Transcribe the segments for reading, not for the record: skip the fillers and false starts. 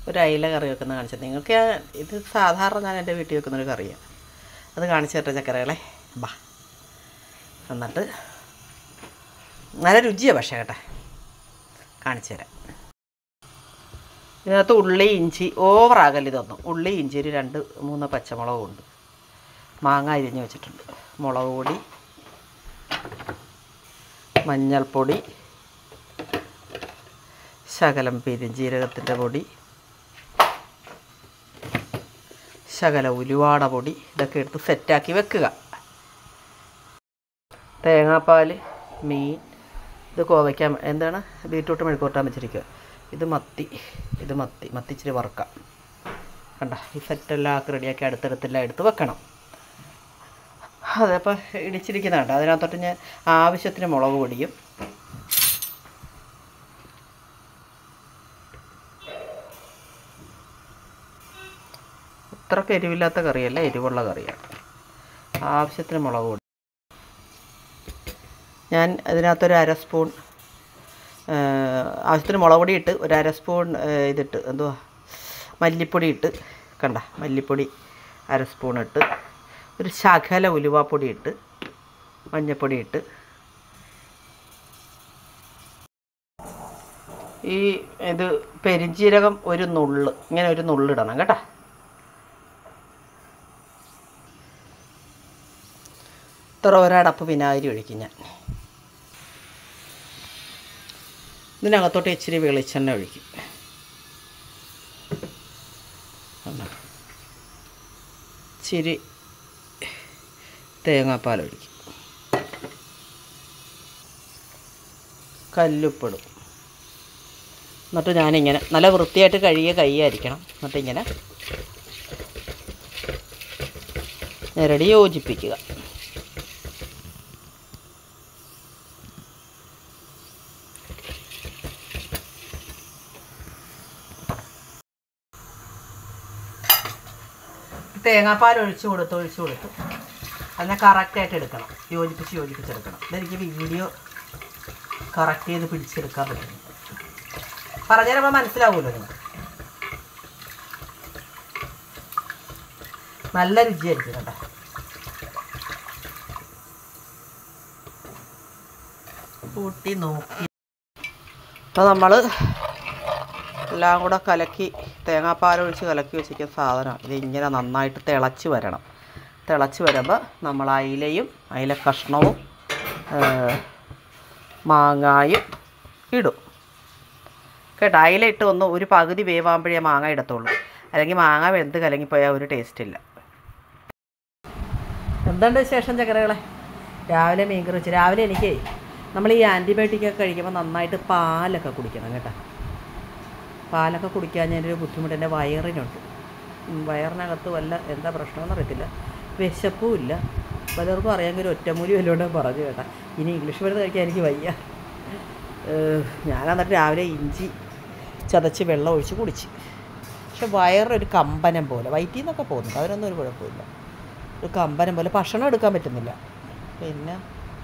ഒരു അയില കറി വെക്കുന്ന കാണിച്ചത് നിങ്ങൾക്ക്. ഇത് സാധാരണ ഞാൻ എൻ്റെ വീട്ടിൽ വെക്കുന്നൊരു കറിയാണ്. അത് കാണിച്ചു തരട്ടെ ചക്കരകളെ. ബാ, എന്നിട്ട് നല്ല രുചിയാണ് പക്ഷേ കേട്ടെ, കാണിച്ചു തരാം. ഇതിനകത്ത് ഉള്ളി ഇഞ്ചി ഓവറാകല്ല, ഇതൊന്നും ഉള്ളി ഇഞ്ചി ഒരു 2-3 പച്ചമുളകുണ്ട്, മാങ്ങ അരിഞ്ഞ് വെച്ചിട്ടുണ്ട്, മുളക് പൊടി, മഞ്ഞൾപ്പൊടി, ശകലം പെരുംജീരകത്തിൻ്റെ പൊടി, ശകല ഉലുവാട പൊടി, ഇതൊക്കെ എടുത്ത് സെറ്റാക്കി വെക്കുക. തേങ്ങാപ്പാൽ, മീൻ, ഇത് കോവയ്ക്കാൻ എന്താണ് ബീറ്റ്റൂട്ട് മെഴുക്കുവരട്ടാൻ വെച്ചിരിക്കുക. ഇത് മത്തി ഇച്ചിരി വറുക്കാം. കണ്ട ഈ സെറ്റെല്ലാം ആക്കി റെഡിയാക്കി അടുത്തടുത്തെല്ലാം എടുത്ത് വെക്കണം. അതപ്പോൾ ഇടിച്ചിരിക്കുന്നുണ്ട്. അതിനകത്തോട്ട് ഞാൻ ആവശ്യത്തിന് മുളക് പൊടിയും അത്രയ്ക്ക് എരിവില്ലാത്ത കറിയല്ല, എരിവുള്ള കറിയാണ്. ആവശ്യത്തിന് മുളക് പൊടി ഞാൻ അതിനകത്തൊരു 1/2 സ്പൂൺ, ആവശ്യത്തിന് മുളക് പൊടി ഇട്ട് 1/2 സ്പൂൺ ഇതിട്ട് എന്തുവാ മല്ലിപ്പൊടി ഇട്ട്, കണ്ട മല്ലിപ്പൊടി 1/2 സ്പൂൺ ഇട്ട്, ഒരു ശകല ഉലുവാപ്പൊടി ഇട്ട്, മഞ്ഞൾപ്പൊടി ഇട്ട്, ഇത് പെരുംജീരകം ഒരു നുള്ള്, ഇങ്ങനെ ഒരു നുള്ളിടണം കേട്ടോ. ഇത്ര ഒരടപ്പ് വിനാഗിരി ഒഴിക്കും ഞാൻ. ഇതിനകത്തോട്ട് ഇച്ചിരി വെളിച്ചെണ്ണ ഒഴിക്കും. ഇച്ചിരി തേങ്ങാപ്പാൽ ഒഴിക്കും, കല്ലുപ്പിടും. എന്നിട്ട് ഞാനിങ്ങനെ നല്ല വൃത്തിയായിട്ട് കഴുകിയ കൈയായിരിക്കണം. എന്നിട്ടിങ്ങനെ ഞെരടി യോജിപ്പിക്കുക. തേങ്ങാപ്പാൽ ഒഴിച്ച് കൊടുത്ത് അതിനെ കറക്റ്റായിട്ട് എടുക്കണം, യോജിപ്പിച്ചെടുക്കണം. ഇതെനിക്ക് വീഡിയോ കറക്റ്റ് ചെയ്ത് പിടിച്ചെടുക്കാൻ പറ്റും. പറഞ്ഞുതരുമ്പോൾ മനസ്സിലാവുമല്ലോ നിങ്ങൾക്ക്. നല്ല രുചിയായിരിക്കും കേട്ടോ. കൂട്ടി നോക്കി അപ്പോൾ നമ്മൾ എല്ലാം കൂടെ കലക്കി, തേങ്ങാപ്പാലൊഴിച്ച് കലക്കി വെച്ചിരിക്കുന്ന സാധനം ഇതിങ്ങനെ നന്നായിട്ട് തിളച്ച് വരണം. തിളച്ച് വരുമ്പോൾ നമ്മൾ അയില കഷ്ണവും മാങ്ങായും ഇടും കേട്ടോ. അയില ഇട്ട് ഒരു പകുതി വേവാകുമ്പോഴേ മാങ്ങ ഇടത്തുള്ളൂ, അല്ലെങ്കിൽ മാങ്ങ വെന്ത് കലങ്ങിപ്പോയാൽ ഒരു ടേസ്റ്റില്ല. എന്തുണ്ട് വിശേഷം ചക്കരകളെ? രാവിലെ മീൻകറി വെച്ച്. രാവിലെ എനിക്ക് നമ്മൾ ഈ ആൻറ്റിബയോട്ടിക്കൊക്കെ കഴിക്കുമ്പോൾ നന്നായിട്ട് പാലൊക്കെ കുടിക്കണം കേട്ടോ. പാലൊക്കെ കുടിക്കാൻ ഞാനൊരു ബുദ്ധിമുട്ട് എൻ്റെ വയറിനുണ്ട്. വയറിനകത്ത് വല്ല എന്താ പ്രശ്നമെന്ന് അറിയത്തില്ല, വിശപ്പും ഇല്ല. പലർക്കും അറിയാമെങ്കിൽ ഒരു ഒറ്റമൂലി വല്ലോണ്ട് പറഞ്ഞു കേട്ടാ. ഇനി ഇംഗ്ലീഷ് മരുന്ന് കഴിക്കാൻ എനിക്ക് വയ്യ. ഞാൻ എന്നിട്ട് രാവിലെ ഇഞ്ചി ചതച്ച് വെള്ളം ഒഴിച്ച് കുടിച്ച്. പക്ഷെ വയറൊരു കമ്പനം പോലെ, വയറ്റിൽ നിന്നൊക്കെ പോകുന്നുണ്ട്, അതിനൊന്നും ഒരു കുഴപ്പമില്ല. ഒരു കമ്പനം പോലെ, ഭക്ഷണം എടുക്കാൻ പറ്റുന്നില്ല. പിന്നെ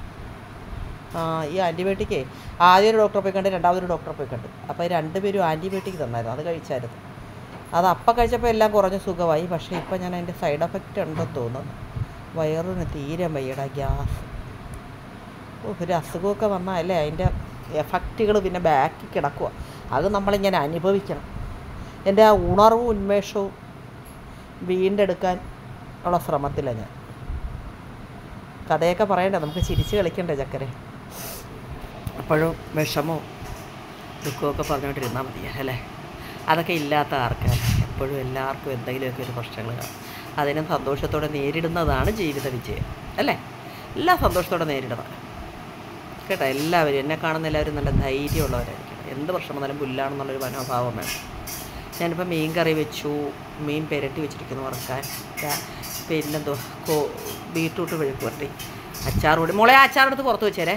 ഈ ആൻറ്റിബയോട്ടിക്കേ ആദ്യം ഒരു ഡോക്ടറെ പോയി കണ്ട്, രണ്ടാമതൊരു ഡോക്ടറെ പോയി കണ്ട്. അപ്പോൾ 2 പേരും ആൻറ്റിബയോട്ടിക് തന്നായിരുന്നു, അത് കഴിച്ചായിരുന്നു. അത് അപ്പം കഴിച്ചപ്പോൾ എല്ലാം കുറഞ്ഞ് സുഖമായി. പക്ഷേ ഇപ്പം ഞാൻ അതിൻ്റെ സൈഡ് എഫക്റ്റ് ഉണ്ടെന്ന് തോന്നുന്നു. വയറിന് തീരെ വയ്യട, ഗ്യാസ്. ഒരു അസുഖമൊക്കെ വന്നാൽ അല്ലേ അതിൻ്റെ എഫക്റ്റുകൾ പിന്നെ ബാക്കിൽ കിടക്കുക. അത് നമ്മളിങ്ങനെ അനുഭവിക്കണം. എൻ്റെ ആ ഉണർവും ഉന്മേഷവും വീണ്ടെടുക്കാൻ ഉള്ള ശ്രമത്തിലാണ് ഞാൻ. കഥയൊക്കെ പറയണ്ടേ, നമുക്ക് ചിരിച്ച് കളിക്കണ്ടേ ചക്കരെ? അപ്പോഴും വിഷമവും ദുഃഖമൊക്കെ പറഞ്ഞുകൊണ്ടിരുന്നാൽ മതിയാ അല്ലേ? അതൊക്കെ ഇല്ലാത്ത ആർക്കാണ്? എപ്പോഴും എല്ലാവർക്കും എന്തെങ്കിലുമൊക്കെ ഒരു പ്രശ്നങ്ങൾ കാണും. അതിനെ സന്തോഷത്തോടെ നേരിടുന്നതാണ് ജീവിത വിജയം അല്ലേ? എല്ലാം സന്തോഷത്തോടെ നേരിടണം കേട്ടോ. എല്ലാവരും എന്നെ കാണുന്ന എല്ലാവരും നല്ല ധൈര്യമുള്ളവരായിരിക്കണം. എന്ത് പ്രശ്നം വന്നാലും പുല്ലാണെന്നുള്ളൊരു മനോഭാവം വേണം. ഞാനിപ്പോൾ മീൻ കറി വെച്ചു, മീൻ പെരട്ടി വെച്ചിരിക്കുന്നു വറുക്കാൻ. പിന്നെന്തോ ബീറ്റ്റൂട്ട് മെഴുക്ക് പുരട്ടി, അച്ചാർ കൂടി. മോളെ അച്ചാറെടുത്ത് പുറത്ത് വെച്ചേരേ.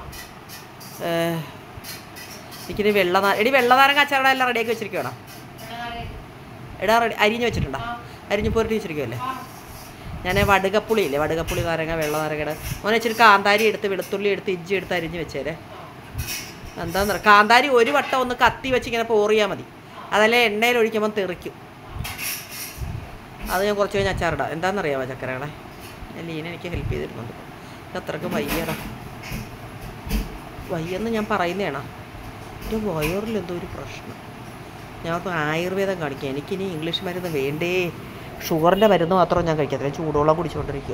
എനിക്കിനി വെള്ളനാരങ്ങ അച്ചാറുടെ എല്ലാം റെഡിയാക്കി വെച്ചിരിക്കുകയാണോ? അരിഞ്ഞ് വെച്ചിട്ടുണ്ടോ? അരിഞ്ഞ് പുരട്ടി വെച്ചിരിക്കുമല്ലേ? ഞാൻ വടുകപ്പുളിയില്ലേ, വടുകപ്പുളി നാരങ്ങ, വെള്ള നാരങ്ങയുടെ മോനെ ഇച്ചിരി കാന്താരി എടുത്ത്, വെളുത്തുള്ളി എടുത്ത്, ഇഞ്ചി എടുത്ത് അരിഞ്ഞ് വെച്ചേരെ. എന്താണെന്ന് പറയുക, കാന്താരി ഒരു വട്ടം ഒന്ന് കത്തി വെച്ച് ഇങ്ങനെ പോറിയാൽ മതി. അതല്ലേ എണ്ണയിൽ ഒഴിക്കുമ്പം തെറിക്കും. അത് ഞാൻ കുറച്ച് കഴിഞ്ഞ് അച്ചാറിടാം. എന്താണെന്നറിയാമോ ചക്കരകളെ, ലീന എനിക്ക് ഹെൽപ്പ് ചെയ്തിരുന്നുണ്ട്. അത്രയ്ക്ക് വയ്യടാ, വയ്യെന്ന് ഞാൻ പറയുന്നതാണോ. എൻ്റെ വയറിലെന്തോ ഒരു പ്രശ്നം. ഞങ്ങൾക്ക് ആയുർവേദം കാണിക്കാം. എനിക്കിനി ഇംഗ്ലീഷ് മരുന്ന് വേണ്ടേ. ഷുഗറിൻ്റെ മരുന്ന് മാത്രം ഞാൻ കഴിക്കത്തില്ല, ചൂടുവെള്ളം കുടിച്ചുകൊണ്ടിരിക്കുക.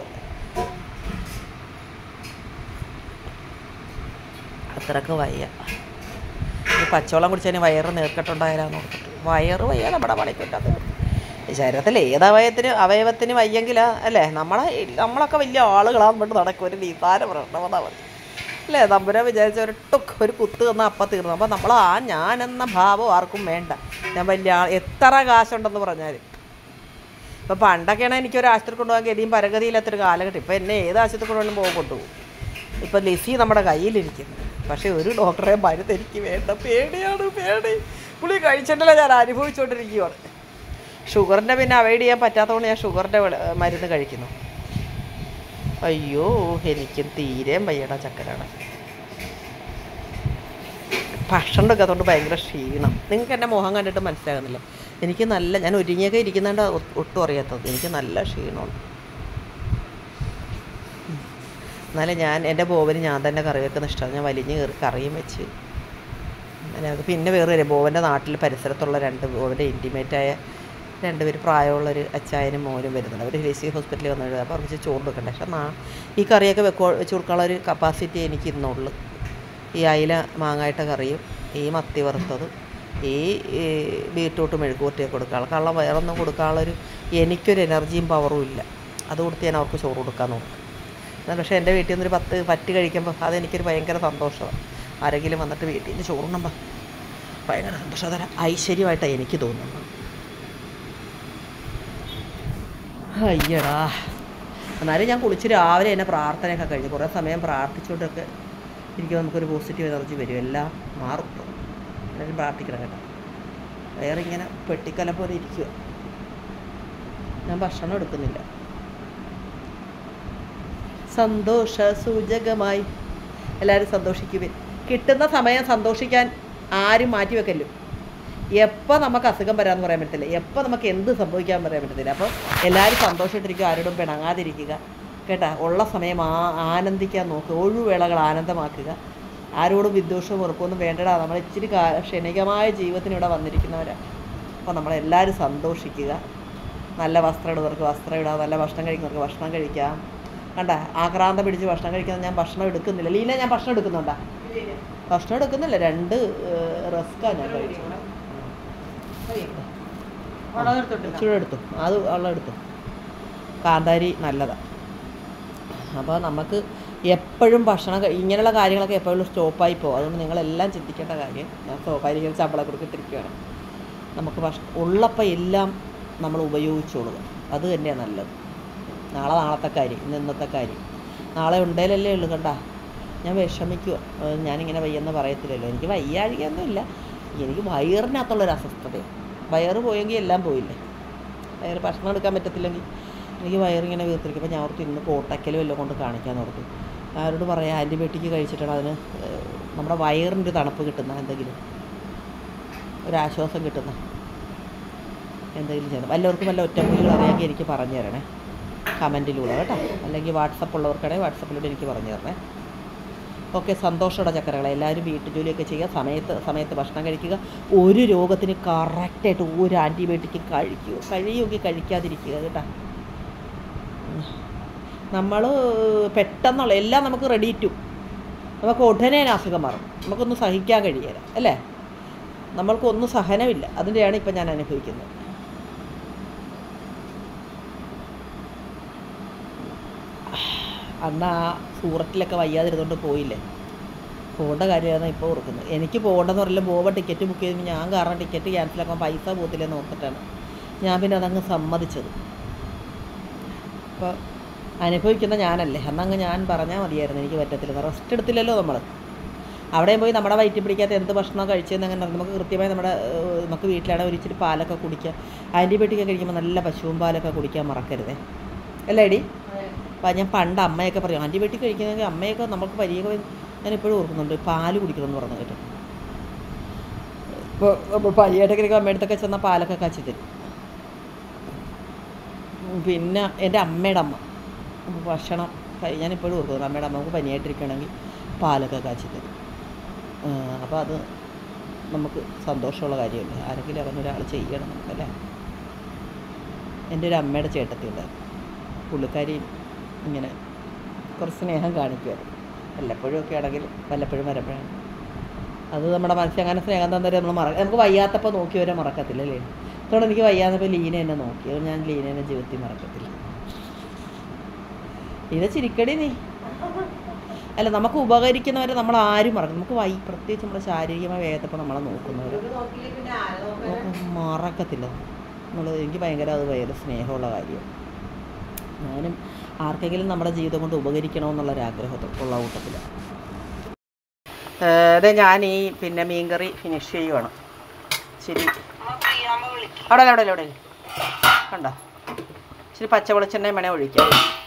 അത്രയ്ക്ക് വയ്യ. ഈ പച്ചവെള്ളം കുടിച്ചതിന് വയറ് നീർക്കെട്ടുണ്ടായാലാന്ന് ഓർത്തിട്ട്. വയറ് വയ്യ നമ്മുടെ പണിക്കിട്ടത്. ശരീരത്തിൽ ഏത് അവയവത്തിന് വയ്യെങ്കിൽ അല്ലേ, നമ്മളൊക്കെ വലിയ ആളുകളാകുമ്പോൾ നടക്കും. ഒരു നിസാര പ്രശ്നമെന്നാ മതി അല്ലേ. തമ്പുരാൻ വിചാരിച്ച ഒരു കുത്ത് തന്നാൽ അപ്പം തീർന്നു. അപ്പം നമ്മൾ ഞാനെന്ന ഭാവം ആർക്കും വേണ്ട. ഞാൻ വലിയ എത്ര കാശുണ്ടെന്ന് പറഞ്ഞാൽ. ഇപ്പം പണ്ടൊക്കെയാണെങ്കിൽ എനിക്കൊരു ആശുപത്രി കൊണ്ടുപോകാൻ ഗതിയും പരഗതിയില്ലാത്തൊരു കാലഘട്ടം. ഇപ്പം എന്നെ ഏത് ആശുപത്രി കൊണ്ടുപോകാനും കൊണ്ടുപോകും. ഇപ്പം ലിസി നമ്മുടെ കയ്യിലിരിക്കുന്നു. പക്ഷേ ഒരു ഡോക്ടറെ മരുന്ന് എനിക്ക് വേണ്ട. പേടിയാണ്, പേടി. പുള്ളി കഴിച്ചിട്ടില്ല, ഞാൻ അനുഭവിച്ചുകൊണ്ടിരിക്കുകയാണ്. ഷുഗറിൻ്റെ പിന്നെ അവോയ്ഡ് ചെയ്യാൻ പറ്റാത്തതുകൊണ്ട് ഞാൻ ഷുഗറിൻ്റെ മരുന്ന് കഴിക്കുന്നു. അയ്യോ, എനിക്കും തീരെ വയ്യടാ ചക്കരാണ്. ഭക്ഷണം എടുക്കാത്തതുകൊണ്ട് ഭയങ്കര ക്ഷീണം. നിങ്ങൾക്ക് എൻ്റെ മുഖം കണ്ടിട്ട് മനസ്സിലാകുന്നില്ല. എനിക്ക് ഞാൻ ഒരുങ്ങിയൊക്കെ ഇരിക്കുന്നതുകൊണ്ട് ഒട്ടും അറിയാത്തത്. എനിക്ക് നല്ല ക്ഷീണമാണ്. എന്നാലും എൻ്റെ ബോവന് ഞാൻ തന്നെ കറി വെക്കുന്ന ഇഷ്ടമാണ്. ഞാൻ വലിഞ്ഞ് കയറി കറിയും വെച്ച്. പിന്നെ വേറെ ബോവൻ്റെ നാട്ടിൽ പരിസരത്തുള്ള ബോവൻ്റെ ഇൻറ്റിമേറ്റായ 2 പേര് പ്രായമുള്ളൊരു അച്ചായനും മോനും വരുന്നുണ്ട്. അവർ ലിസി ഹോസ്പിറ്റലിൽ വന്നിട്ട്. അപ്പോൾ അവർക്ക് ചോറ് വെക്കണ്ടേ. പക്ഷേ ഈ കറിയൊക്കെ വെച്ച് കൊടുക്കാനുള്ളൊരു കപ്പാസിറ്റി എനിക്ക് ഇന്നുള്ളൂ. ഈ അയില മാങ്ങായിട്ട കറിയും ഈ മത്തി വറുത്തത് ഈ ബീറ്റ്റൂട്ട് മെഴുകുവരട്ടിയൊക്കെ കൊടുക്കാനുള്ള കള്ളം വേറൊന്നും കൊടുക്കാനുള്ളൊരു എനിക്കൊരു എനർജിയും പവറും ഇല്ല. അത് കൊടുത്ത് ഞാൻ അവർക്ക് ചോറ് കൊടുക്കാൻ നോക്കും. എന്നാൽ പക്ഷേ എൻ്റെ വീട്ടിൽ നിന്നൊരു 10 പറ്റ് കഴിക്കുമ്പോൾ അതെനിക്കൊരു ഭയങ്കര സന്തോഷമാണ്. ആരെങ്കിലും വന്നിട്ട് വീട്ടിൽ നിന്ന് ചോറുണ്ണുമ്പോൾ ഭയങ്കര സന്തോഷം. അതൊരു ഐശ്വര്യമായിട്ടാണ് എനിക്ക് തോന്നുന്നത്. അയ്യടാ, എന്നാലും ഞാൻ കുളിച്ച് രാവിലെ തന്നെ പ്രാർത്ഥനയൊക്കെ കഴിഞ്ഞു. കുറേ സമയം പ്രാർത്ഥിച്ചുകൊണ്ടൊക്കെ ഇരിക്കുമ്പോൾ നമുക്കൊരു പോസിറ്റീവ് എനർജി വരും. എല്ലാം മാറും. എല്ലാവരും പ്രാർത്ഥിക്കണം കേട്ടോ. വേറെ ഇങ്ങനെ പെട്ടിക്കല പോലെ ഇരിക്കുക. ഞാൻ ഭക്ഷണം എടുക്കുന്നില്ല. സന്തോഷ സൂചകമായി എല്ലാവരും സന്തോഷിക്കുവിൻ. കിട്ടുന്ന സമയം സന്തോഷിക്കാൻ ആരും മാറ്റി വെക്കല്ലോ. എപ്പോൾ നമുക്ക് അസുഖം വരാമെന്ന് പറയാൻ പറ്റത്തില്ല, എപ്പോൾ നമുക്ക് എന്ത് സംഭവിക്കാൻ പറയാൻ പറ്റത്തില്ല. അപ്പോൾ എല്ലാവരും സന്തോഷമായിട്ടിരിക്കുക, ആരോടും പിണങ്ങാതിരിക്കുക കേട്ടോ. ഉള്ള സമയം ആനന്ദിക്കാൻ നോക്കുക, ഒഴിവേളകൾ ആനന്ദമാക്കുക. ആരോടും വിദ്വേഷവും വെറുപ്പൊന്നും വേണ്ടടാ. നമ്മൾ ഇച്ചിരി ക്ഷണികമായ ജീവിതത്തിന് ഇവിടെ വന്നിരിക്കുന്നവരാണ്. അപ്പോൾ നമ്മളെല്ലാവരും സന്തോഷിക്കുക. നല്ല വസ്ത്രം ഇടുന്നവർക്ക് വസ്ത്രം ഇടാം, നല്ല ഭക്ഷണം കഴിക്കുന്നവർക്ക് ഭക്ഷണം കഴിക്കാം. കണ്ട ആക്രാന്തം പിടിച്ച് ഭക്ഷണം കഴിക്കുന്നത്. ഞാൻ ഭക്ഷണം എടുക്കുന്നില്ല. ലീല, ഞാൻ ഭക്ഷണം എടുക്കുന്നുണ്ടോ? ഭക്ഷണം എടുക്കുന്നില്ല. 2 റസ്ക്കാണ് ഞാൻ കഴിച്ചത്. ഇച്ചിരി എടുത്തു, അത് വെള്ളം എടുത്തു. കാന്താരി നല്ലതാണ്. അപ്പോൾ നമുക്ക് എപ്പോഴും ഭക്ഷണം ഇങ്ങനെയുള്ള കാര്യങ്ങളൊക്കെ എപ്പോഴും സ്റ്റോപ്പായി പോകും. അതുകൊണ്ട് നിങ്ങളെല്ലാം ചിന്തിക്കേണ്ട കാര്യം, ഞാൻ സ്വാഭാവിക ശമ്പളം കൊടുത്തിട്ടിരിക്കുകയാണ്. നമുക്ക് ഉള്ളപ്പോൾ എല്ലാം നമ്മൾ ഉപയോഗിച്ചോളുക. അത് തന്നെയാണ് നല്ലത്. നാളത്തെ കാര്യം, ഇന്നത്തെ കാര്യം. നാളെ ഉണ്ടേലല്ലേ ഉള്ളൂ. കണ്ട ഞാൻ വിഷമിക്കുക. ഞാനിങ്ങനെ വയ്യെന്ന് പറയത്തില്ലല്ലോ. എനിക്ക് വയ്യാഴികയൊന്നുമില്ല. എനിക്ക് വയറിനകത്തുള്ളൊരു അസ്വസ്ഥതയാണ്. വയറ് പോയെങ്കിൽ എല്ലാം പോയില്ലേ. വയറ് ഭക്ഷണം എടുക്കാൻ പറ്റത്തില്ലെങ്കിൽ എനിക്ക് വയറിങ്ങനെ വീർത്തിരിക്കും. അപ്പോൾ ഞാൻ ഓർത്ത് ഇന്ന് കോട്ടയ്ക്കലും എല്ലാം കൊണ്ട് കാണിക്കാൻ ഓർത്തു. ആരോട് പറയാം, ആൻറ്റിബയോട്ടിക് കഴിച്ചിട്ടാണ് അതിന് നമ്മുടെ വയറിൻ്റെ തണുപ്പ് കിട്ടുന്ന എന്തെങ്കിലും ഒരാശ്വാസം കിട്ടുന്ന എന്തെങ്കിലും ചെയ്യണം. വല്ലവർക്കും വല്ല ഒറ്റമൂലികൾ അറിയാമെങ്കിൽ എനിക്ക് പറഞ്ഞു തരണേ കമൻറ്റിലൂടെ കേട്ടോ. അല്ലെങ്കിൽ വാട്സപ്പ് ഉള്ളവർക്കാണെങ്കിൽ വാട്സപ്പിലൂടെ എനിക്ക് പറഞ്ഞു തരണേ. ഓക്കെ, സന്തോഷമുള്ള ചക്കരകളെ. എല്ലാവരും വീട്ടുജോലിയൊക്കെ ചെയ്യുക, സമയത്ത് ഭക്ഷണം കഴിക്കുക. ഒരു രോഗത്തിന് കറക്റ്റായിട്ട് ഒരു ആൻറ്റിബയോട്ടിക് കഴിയുമെങ്കിൽ കഴിക്കാതിരിക്കുക കേട്ടോ. നമ്മൾ പെട്ടെന്നുള്ള എല്ലാം നമുക്ക് റെഡി ടു, നമുക്ക് ഉടനെ അസുഖം മാറും. നമുക്കൊന്നും സഹിക്കാൻ കഴിയില്ല അല്ലേ. നമ്മൾക്കൊന്നും സഹനമില്ല. അതിൻ്റെയാണ് ഇപ്പം ഞാൻ അനുഭവിക്കുന്നത്. അന്ന് ആ സൂറത്തിലൊക്കെ വയ്യാതിരുന്നുകൊണ്ട് പോയില്ലേ. പോകേണ്ട കാര്യമാണ് ഇപ്പോൾ ഓർക്കുന്നത്. എനിക്ക് പോകേണ്ടതെന്ന് പറഞ്ഞാൽ ബോബ ടിക്കറ്റ് ബുക്ക് ചെയ്തപ്പോൾ ഞാൻ കാരണം ടിക്കറ്റ് ക്യാൻസലാക്കാൻ പൈസ പോകത്തില്ലെന്ന് ഓർത്തിട്ടാണ് ഞാൻ പിന്നെ അതങ്ങ് സമ്മതിച്ചത്. അപ്പോൾ അനുഭവിക്കുന്ന ഞാനല്ലേ, അന്നങ്ങ് ഞാൻ പറഞ്ഞാൽ മതിയായിരുന്നു എനിക്ക് പറ്റത്തില്ല. റെസ്റ്റ് എടുത്തില്ലല്ലോ നമ്മൾ. അവിടെയും പോയി നമ്മുടെ വയറ്റിൽ പിടിക്കാത്ത എന്ത് ഭക്ഷണം കഴിച്ചതെന്ന് അങ്ങനെ നമുക്ക് കൃത്യമായി നമുക്ക് വീട്ടിലാണെങ്കിൽ ഒരു ഇച്ചിരി പാലൊക്കെ കുടിക്കുക. ആൻറ്റിബയോട്ടിക്കൊക്കെ കഴിക്കുമ്പോൾ നല്ല പശുവും പാലൊക്കെ കുടിക്കാൻ മറക്കരുതേ അല്ലേ എടി. അപ്പോൾ ഞാൻ പണ്ട് അമ്മയൊക്കെ പറയും ആൻറ്റിബയോട്ടിക് കഴിക്കുന്നതെങ്കിൽ അമ്മയൊക്കെ നമുക്ക് പരിചയം ഞാനിപ്പോഴും ഓർക്കുന്നുണ്ട്. പാല് കുടിക്കണമെന്ന് പറഞ്ഞു കേട്ടോ. ഇപ്പോൾ പഴയടക്കൊക്കെ അമ്മയടുത്തൊക്കെ ചെന്നാൽ പാലൊക്കെ കാച്ചി തരും. പിന്നെ എൻ്റെ അമ്മയുടെ അമ്മ ഭക്ഷണം ഞാനിപ്പോഴും ഓർക്കുന്നു. അമ്മയുടെ അമ്മ നമുക്ക് പനിയായിട്ടിരിക്കുകയാണെങ്കിൽ പാലൊക്കെ കാച്ചി തരും. അപ്പോൾ അത് നമുക്ക് സന്തോഷമുള്ള കാര്യമല്ലേ. ആരെങ്കിലും അങ്ങനെ ഒരാൾ ചെയ്യണം നമുക്കല്ലേ. എൻ്റെ ഒരു അമ്മയുടെ ചേട്ടത്തി ഉണ്ടായിരുന്നു. പുള്ളിക്കാരി ഇങ്ങനെ കുറച്ച് സ്നേഹം കാണിക്കുമായിരുന്നു. വല്ലപ്പോഴും ഒക്കെ ആണെങ്കിൽ വല്ലപ്പോഴും വരുമ്പോഴാണ് അത് നമ്മുടെ മനസ്സിൽ അങ്ങനെ സ്നേഹം തന്നവരെ നമ്മൾ നമുക്ക് വയ്യാത്തപ്പോൾ നോക്കി വരെ മറക്കത്തില്ല അല്ലേ. അതുകൊണ്ട് എനിക്ക് വയ്യാത്തപ്പോൾ ലീന എന്നെ നോക്കി. അത് ഞാൻ ലീനേനെ ജീവിതത്തിൽ മറക്കത്തില്ല. ലീന ചിരിക്കടി നീ. അല്ല, നമുക്ക് ഉപകരിക്കുന്നവരെ നമ്മൾ ആരും മറക്കും. നമുക്ക് പ്രത്യേകിച്ച് നമ്മുടെ ശാരീരികമായ വേദത്തപ്പോൾ നമ്മളെ നോക്കുന്നവർ മറക്കത്തില്ല. എനിക്ക് ഭയങ്കര അത് ഭയങ്കര സ്നേഹമുള്ള കാര്യമാണ്. ഞാനും ആർക്കെങ്കിലും നമ്മുടെ ജീവിതം കൊണ്ട് ഉപകരിക്കണമെന്നുള്ളൊരാഗ്രഹത്തിൽ ഉള്ള കൂട്ടത്തിലാണ്. അതെ, ഞാൻ ഈ പിന്നെ മീൻകറി ഫിനിഷ് ചെയ്യുവാണ്. ശരി, അവിടെ കണ്ടോ, ഇച്ചിരി പച്ച വെളിച്ചെണ്ണയും വേണേൽ ഒഴിക്കാം.